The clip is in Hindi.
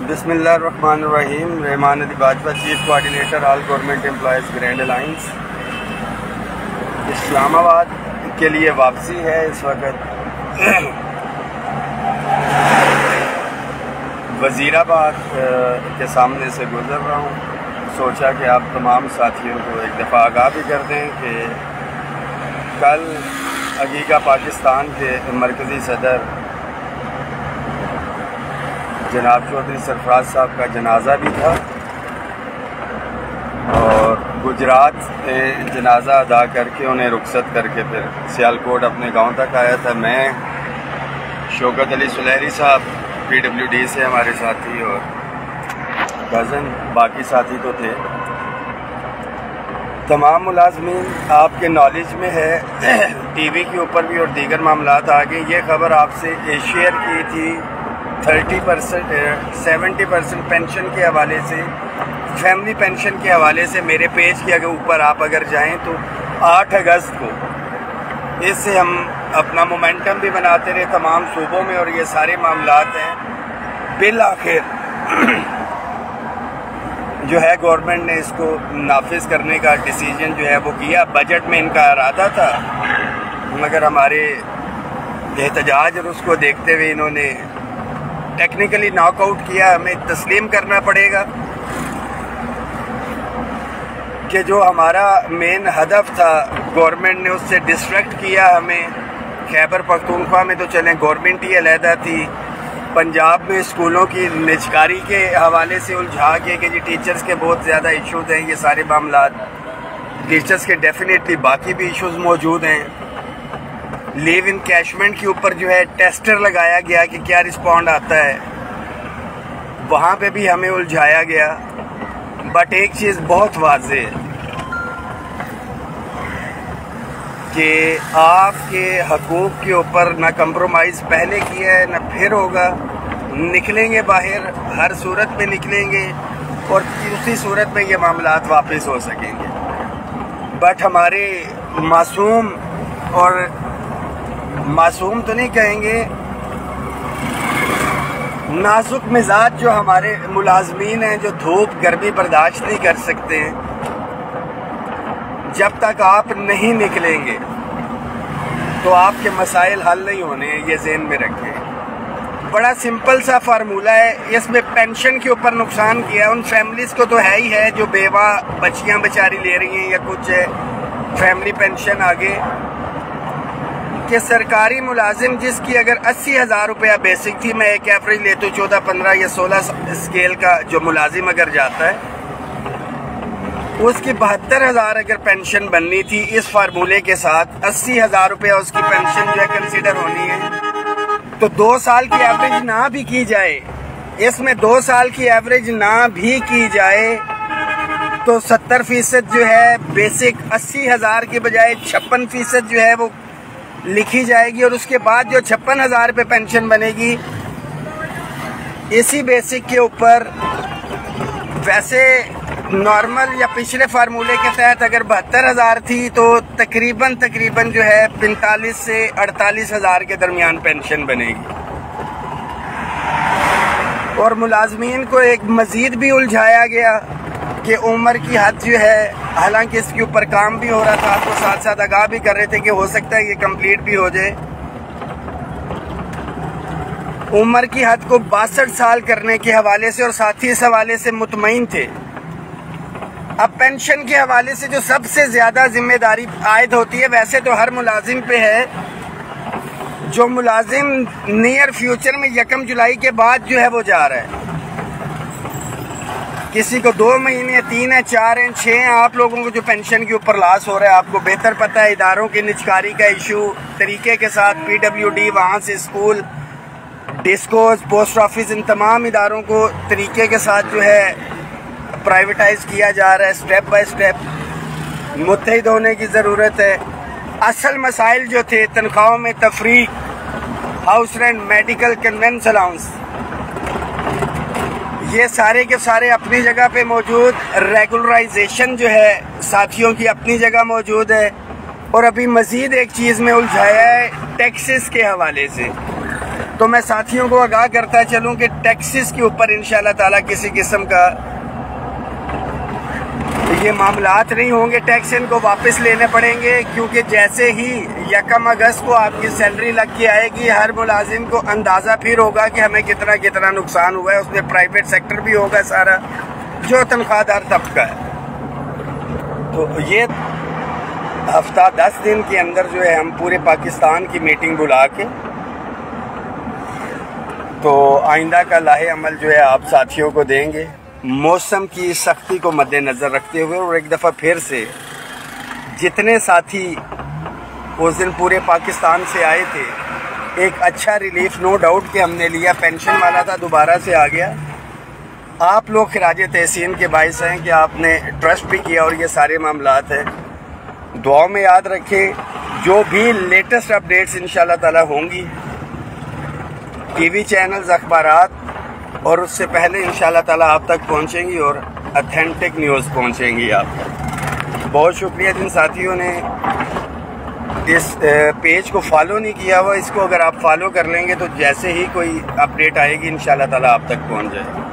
बिस्मिल्लाहिर्रहमानिर्रहीम। Rahman Ali Bajwa, chief coordinator all government employees grand alliance. Islamabad के लिए वापसी है इस वक्त। वज़ीराबाद के सामने से गुज़र रहा हूँ। सोचा कि आप तमाम साथियों को एक दफ़ा आगाह भी कर दें कि कल अगीगा पाकिस्तान के मरकज़ी सदर जनाब चौधरी सरफराज साहब का जनाजा भी था और गुजरात में जनाजा अदा करके उन्हें रुखसत करके फिर सियालकोट अपने गांव तक आया था। मैं, शौकत अली सुलहरी साहब PWD से हमारे साथी और कज़न, बाकी साथी तो थे। तमाम मुलाजमीन आपके नॉलेज में है, TV के ऊपर भी और दीगर मामलात आगे ये खबर आपसे शेयर की थी 30% 70% पेंशन के हवाले से, फैमिली पेंशन के हवाले से। मेरे पेज के ऊपर आप अगर जाएं तो 8 अगस्त को इससे हम अपना मोमेंटम भी बनाते रहे तमाम सूबों में और ये सारे मामलात हैं। बिल आखिर जो है गवर्नमेंट ने इसको नाफिज करने का डिसीजन जो है वो किया। बजट में इनका इरादा था मगर हमारे एहतजाज और उसको देखते हुए इन्होंने टेक्निकली नॉकआउट किया। हमें तस्लीम करना पड़ेगा कि जो हमारा मेन हदफ था गवर्नमेंट ने उससे डिस्ट्रैक्ट किया हमें। खैबर पख्तूनख्वा में तो चलें गवर्नमेंट ही अलहदा थी, पंजाब में स्कूलों की निजकारी के हवाले से उलझा के कि जी टीचर्स के बहुत ज़्यादा इशूज़ हैं। ये सारे मामला टीचर्स के डेफिनेटली बाकी भी इशूज़ मौजूद हैं। लीव इनकैशमेंट के ऊपर जो है टेस्टर लगाया गया कि क्या रिस्पॉन्ड आता है, वहाँ पे भी हमें उलझाया गया। बट एक चीज़ बहुत वाज़ेह है कि आपके हकूक़ के ऊपर ना कंप्रोमाइज़ पहले किया है ना फिर होगा। निकलेंगे बाहर, हर सूरत में निकलेंगे और उसी सूरत में ये मामलात वापस हो सकेंगे। बट हमारे मासूम, और मासूम तो नहीं कहेंगे, नाजुक मिजाज जो हमारे मुलाजमीन हैं, जो धूप गर्मी बर्दाश्त नहीं कर सकते, जब तक आप नहीं निकलेंगे तो आपके मसाइल हल नहीं होने, ये ज़हन में रखें। बड़ा सिंपल सा फार्मूला है। इसमें पेंशन के ऊपर नुकसान किया उन फैमिलीज़ को तो है ही है जो बेवा बच्चियां बेचारी ले रही हैं या कुछ है फैमिली पेंशन आगे, कि सरकारी मुलाजिम जिसकी अगर 80,000 रुपया बेसिक थी, मैं एक एवरेज लेता हूँ 14, 15 या 16 स्केल का जो मुलाजिम अगर जाता है, उसकी 72,000 अगर पेंशन बननी थी इस फार्मूले के साथ, 80,000 रुपया उसकी पेंशन जो है कंसिडर होनी है। तो 2 साल की एवरेज ना भी की जाए, इसमें 2 साल की एवरेज ना भी की जाए तो 70% जो है बेसिक 80,000 के बजाय 56% जो है वो लिखी जाएगी और उसके बाद जो 56,000 पे पेंशन बनेगी इसी बेसिक के ऊपर। वैसे नॉर्मल या पिछले फार्मूले के तहत अगर 72,000 थी तो तकरीबन जो है 45 से 48,000 के दरमियान पेंशन बनेगी। और मुलाजमीन को एक मजीद भी उलझाया गया कि उम्र की हद जो है, हालांकि इसके ऊपर काम भी हो रहा था, आपको साथ साथ आगाह भी कर रहे थे कि हो सकता है ये कंप्लीट भी हो जाए। उम्र की हद को 62 साल करने के हवाले से और साथी इस हवाले से मुतमईन थे। अब पेंशन के हवाले से जो सबसे ज्यादा जिम्मेदारी आयद होती है, वैसे तो हर मुलाजिम पे है, जो मुलाजिम नियर फ्यूचर में 1 जुलाई के बाद जो है वो जा रहा है। किसी को 2 महीने, 3 है, 4 हैं, 6 हैं। आप लोगों को जो पेंशन के ऊपर लॉस हो रहा है आपको बेहतर पता है। इदारों की निजकारी का इशू तरीके के साथ, PWD, वहाँ से स्कूल, डिस्कोज, पोस्ट ऑफिस, इन तमाम इदारों को तरीके के साथ जो है प्राइवेटाइज किया जा रहा है। स्टेप बाय स्टेप मुत्तहिद होने की ज़रूरत है। असल मसाइल जो थे तनख्वाहों में तफरीक, house rent, medical, conveyance allowance, ये सारे के सारे अपनी जगह पे मौजूद। रेगुलराइजेशन जो है साथियों की अपनी जगह मौजूद है। और अभी मजीद एक चीज़ में उलझाया है टैक्सेस के हवाले से। तो मैं साथियों को आगाह करता चलूं कि टैक्सेस के ऊपर इंशाल्लाह ताला किसी किस्म का ये मामलात नहीं होंगे। टैक्स इनको वापस लेने पड़ेंगे, क्योंकि जैसे ही 1 अगस्त को आपकी सैलरी लग के आएगी, हर मुलाजिम को अंदाज़ा फिर होगा कि हमें कितना कितना नुकसान हुआ है। उसमें प्राइवेट सेक्टर भी होगा सारा, जो तनख्वाहदार तबका है। तो ये हफ्ता 10 दिन के अंदर जो है हम पूरे पाकिस्तान की मीटिंग बुला के तो आइंदा का लाहे अमल जो है आप साथियों को देंगे, मौसम की सख्ती को मद्देनज़र रखते हुए। और एक दफ़ा फिर से जितने साथी उस दिन पूरे पाकिस्तान से आए थे, एक अच्छा रिलीफ नो डाउट कि हमने लिया। पेंशन वाला था, दोबारा से आ गया। आप लोग खिराज तहसीन के बाइस हैं कि आपने ट्रस्ट भी किया और ये सारे मामलात हैं। दुआ में याद रखें, जो भी लेटेस्ट अपडेट्स इंशाल्लाह ताला होंगी टीवी चैनल्स, अखबारात और उससे पहले इंशाल्लाह ताला आप तक पहुंचेंगी और ऑथेंटिक न्यूज़ पहुंचेंगी आप तक। बहुत शुक्रिया जिन साथियों ने इस पेज को फॉलो नहीं किया हुआ, इसको अगर आप फॉलो कर लेंगे तो जैसे ही कोई अपडेट आएगी इंशाल्लाह ताला आप तक पहुंच जाएगी।